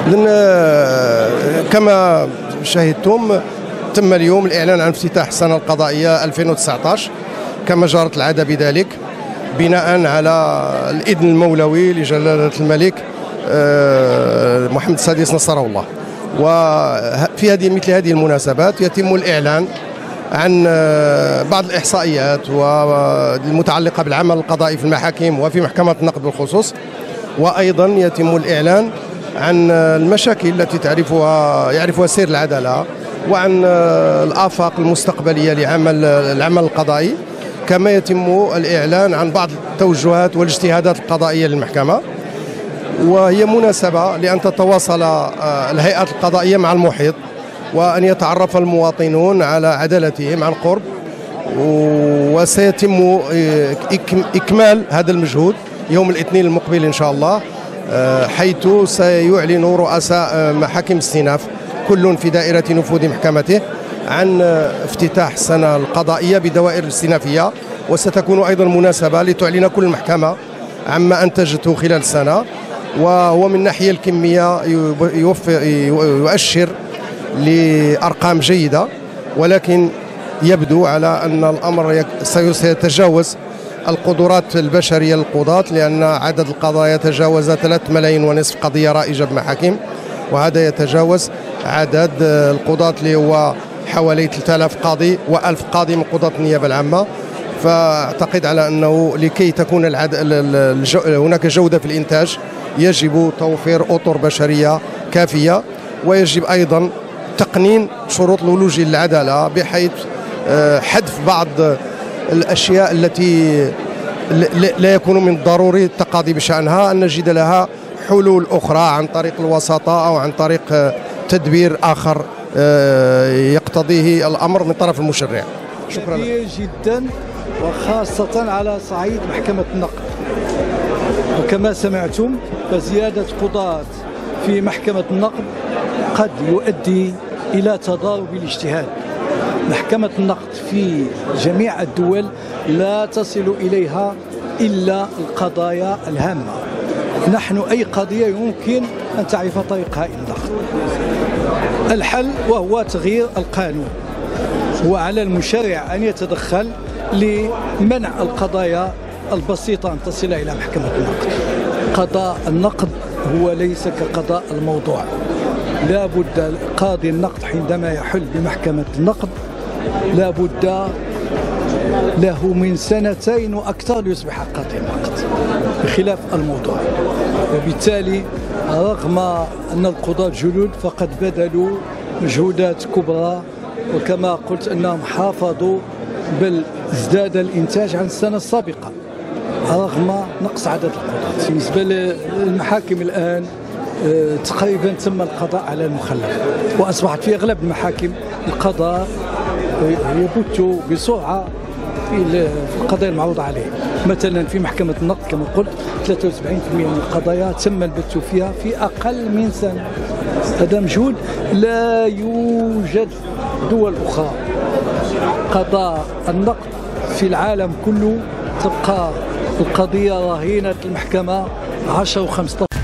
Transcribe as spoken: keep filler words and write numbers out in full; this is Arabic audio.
إذن كما شاهدتم تم اليوم الإعلان عن افتتاح السنة القضائية ألفين وتسعة عشر كما جرت العادة بذلك، بناء على الإذن المولوي لجلالة الملك محمد السادس نصره الله. وفي هذه مثل هذه المناسبات يتم الإعلان عن بعض الإحصائيات والمتعلقة بالعمل القضائي في المحاكم وفي محكمة النقد بالخصوص، وأيضا يتم الإعلان عن المشاكل التي تعرفها يعرفها سير العدالة، وعن الآفاق المستقبلية لعمل العمل القضائي، كما يتم الإعلان عن بعض التوجهات والاجتهادات القضائية للمحكمة. وهي مناسبة لأن تتواصل الهيئات القضائية مع المحيط، وأن يتعرف المواطنون على عدالتهم عن قرب. وسيتم إكمال هذا المجهود يوم الاثنين المقبل إن شاء الله، حيث سيعلن رؤساء محاكم استئناف كل في دائرة نفوذ محكمته عن افتتاح السنة القضائية بدوائر الاستئنافية، وستكون أيضا مناسبة لتعلن كل محكمة عما أنتجته خلال السنة. وهو من الناحية الكمية يؤشر لأرقام جيدة، ولكن يبدو على أن الأمر سيتجاوز القدرات البشرية للقضاة، لأن عدد القضايا تجاوز ثلاثة ملايين ونصف قضية رائجة بمحاكم، وهذا يتجاوز عدد القضاة اللي هو حوالي ثلاثة آلاف قاضي وألف قاضي من قضاة النيابة العامة. فأعتقد على أنه لكي تكون العد... هناك جودة في الإنتاج يجب توفير أطر بشرية كافية، ويجب أيضا تقنين شروط الولوج للعدالة، بحيث حذف بعض الأشياء التي لا يكون من الضروري التقاضي بشأنها، أن نجد لها حلول أخرى عن طريق الوساطة أو عن طريق تدبير آخر يقتضيه الأمر من طرف المشرع. شكرا جدا، وخاصة على صعيد محكمة النقد. وكما سمعتم فزيادة قضاة في محكمة النقد قد يؤدي إلى تضارب الاجتهاد. محكمة النقد في جميع الدول لا تصل إليها إلا القضايا الهامة. نحن أي قضية يمكن أن تعرف طريقها إلى النقد. الحل وهو تغيير القانون، وعلى المشرع أن يتدخل لمنع القضايا البسيطة أن تصل إلى محكمة النقد. قضاء النقد هو ليس كقضاء الموضوع. لا بد قاضي النقد حينما يحل بمحكمة النقد لا بد له من سنتين وأكثر ليصبح قاضي النقد، بخلاف الموضوع. وبالتالي رغم أن القضاة جدد فقد بذلوا مجهودات كبرى، وكما قلت أنهم حافظوا بل ازداد الإنتاج عن السنة السابقة رغم نقص عدد القضاة. بالنسبة للمحاكم الآن تقريبا تم القضاء على المخلف، وأصبحت في أغلب المحاكم القضاء يبت بسرعة في القضايا المعروض عليه. مثلا في محكمة النقد كما قلت ثلاثة وسبعين بالمئة من القضايا تم البت فيها في أقل من سنة. هذا مجهود لا يوجد دول أخرى. قضاء النقد في العالم كله تبقى القضية رهينة المحكمة عشرة و خمسة عشر